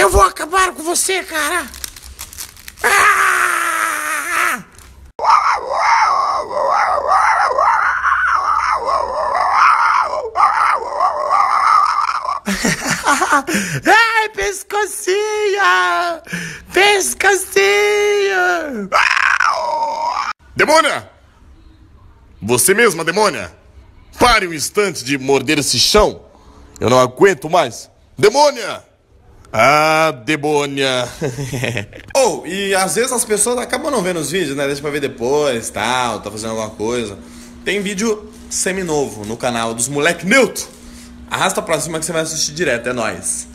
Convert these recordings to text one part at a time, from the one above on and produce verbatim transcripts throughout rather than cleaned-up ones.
Eu vou acabar com você, cara. Ah! Ai, pescocinha! Pescocinha! Demônia! Você mesma, demônia! Pare um instante de morder esse chão! Eu não aguento mais! Demônia! Ah, demônia! Oh, e às vezes as pessoas acabam não vendo os vídeos, né? Deixa pra ver depois, tal, tá fazendo alguma coisa. Tem vídeo seminovo no canal dos moleque neutro. Arrasta pra cima que você vai assistir direto, é nóis.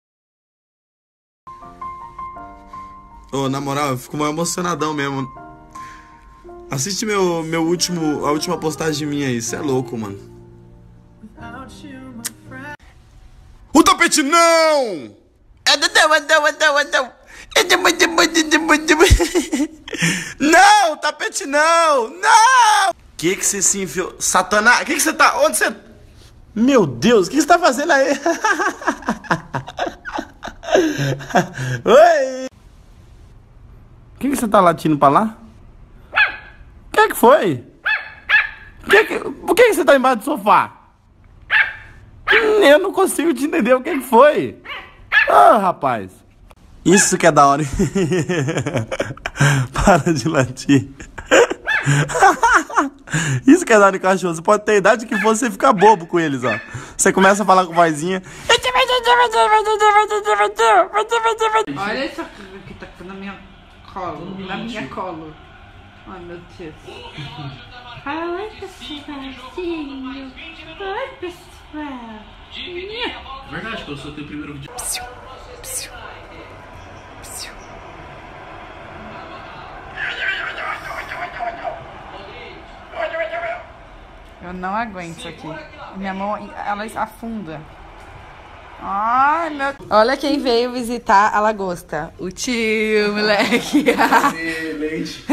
Ô, oh, na moral, eu fico mal emocionadão mesmo. Assiste meu, meu último, a última postagem minha aí, cê é louco, mano. O tapete não! Não, tapete não! Não! Que que você se enfiou? Satanás, que que você tá? Onde você... Meu Deus, o que você tá fazendo aí? Oi! Que que você tá latindo pra lá? O que que foi? Que que... Por que que você tá embaixo do sofá? Eu não consigo te entender o que que foi. Ah, rapaz. Isso que é da hora. Para de latir. Isso que é da hora de cachorro. Você pode ter a idade que for, você fica bobo com eles, ó. Você começa a falar com vozinha. Olha isso que tá na minha colo. Na minha colo. Ai, meu Deus. Ai, pessoalzinho. Ai, pessoal. Verdade, que eu soltei o primeiro vídeo. Eu não aguento isso aqui. Minha mão, ela afunda. Ai, meu... Olha quem veio visitar a lagosta. O tio, moleque. Leite.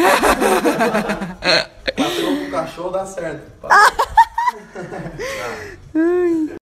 Passou com o cachorro, dá certo.